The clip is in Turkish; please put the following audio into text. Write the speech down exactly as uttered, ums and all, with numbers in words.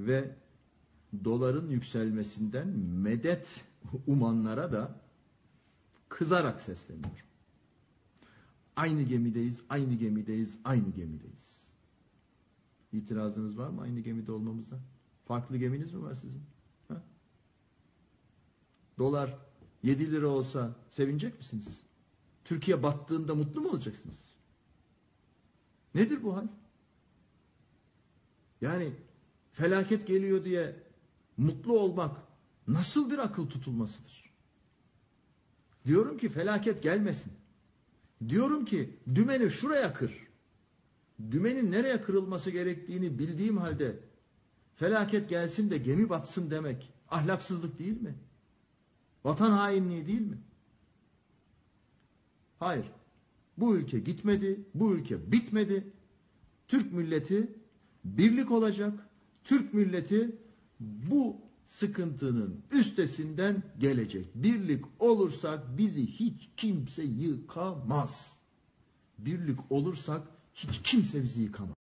Ve doların yükselmesinden medet umanlara da kızarak sesleniyorum. Aynı gemideyiz, aynı gemideyiz, aynı gemideyiz. İtirazınız var mı aynı gemide olmamıza? Farklı geminiz mi var sizin? Ha? Dolar yedi lira olsa sevinecek misiniz? Türkiye battığında mutlu mu olacaksınız? Nedir bu hal? Yani felaket geliyor diye mutlu olmak nasıl bir akıl tutulmasıdır? Diyorum ki felaket gelmesin. Diyorum ki dümeni şuraya kır. Dümenin nereye kırılması gerektiğini bildiğim halde felaket gelsin de gemi batsın demek ahlaksızlık değil mi? Vatan hainliği değil mi? Hayır. Bu ülke gitmedi, bu ülke bitmedi. Türk milleti birlik olacak. Türk milleti bu sıkıntının üstesinden gelecek. Birlik olursak bizi hiç kimse yıkamaz. Birlik olursak hiç kimse bizi yıkamaz.